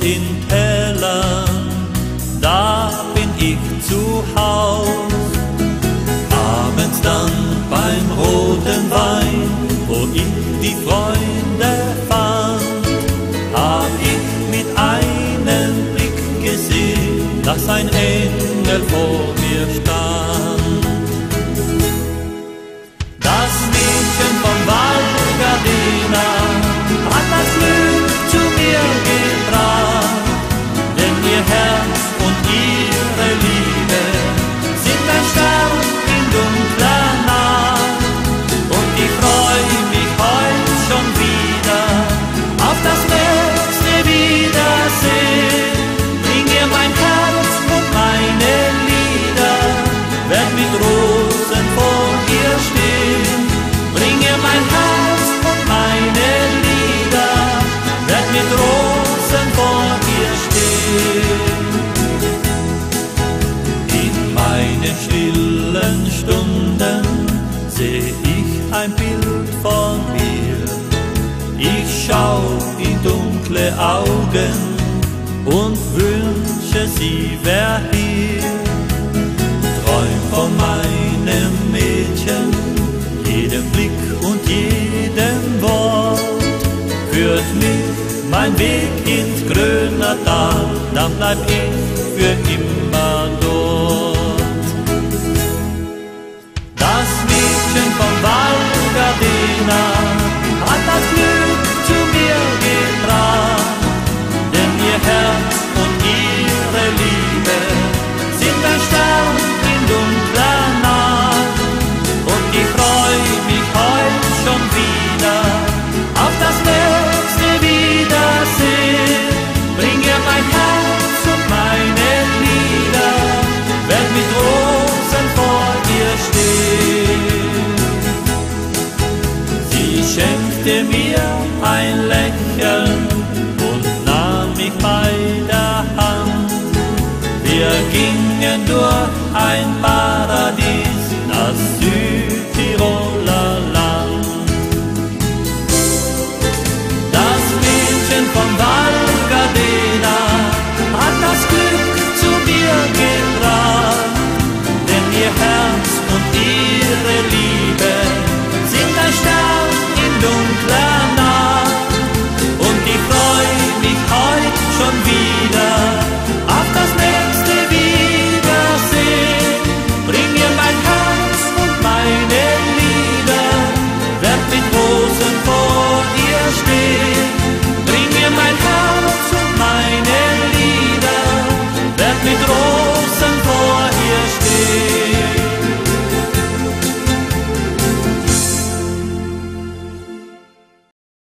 in Tälern, da bin ich zu Haus. Abends dann beim roten Wein, wo ich die Freunde fand, hab ich mit einem Blick gesehen, dass ein Engel vor mir stand. Das Mädchen vom Val Gardena hat das Glück zu mir gebracht, denn ihr Herz und ihre Liebe sind ein Stern in dunkler Nacht. Und ich freu mich heut schon wieder auf das nächste Wiedersehen. Bring ihr mein Herz und meine Lieder, werd mit Rosen vor ihr stehen. Bring ihr mein Herz und meine Lieder, werd mit Rosen vor ihr stehen. In meinen stillen Stunden seh ich ein Bild von mir. Ich schau in dunkle Augen und wünsche, sie wär hier. Träum von meinem Mädchen, jedem Blick und jedem Wort führt mich mein Weg ins Grönertal, dann bleib ich für immer dort. Das Mädchen vom Val Gardena hat das Glück zu mir gebracht, denn ihr Herz und ihre Liebe sind ein Stern in dunkler Nacht. Und ich freu mich heut schon wieder auf das nächste Wiedersehen. Bring ihr mein Herz und meine Lieder, werd mit Rosen vor ihr stehen. Sie schenkte mir ein Lächeln und nahm mich bei der Hand. Wir gingen durch ein Paradies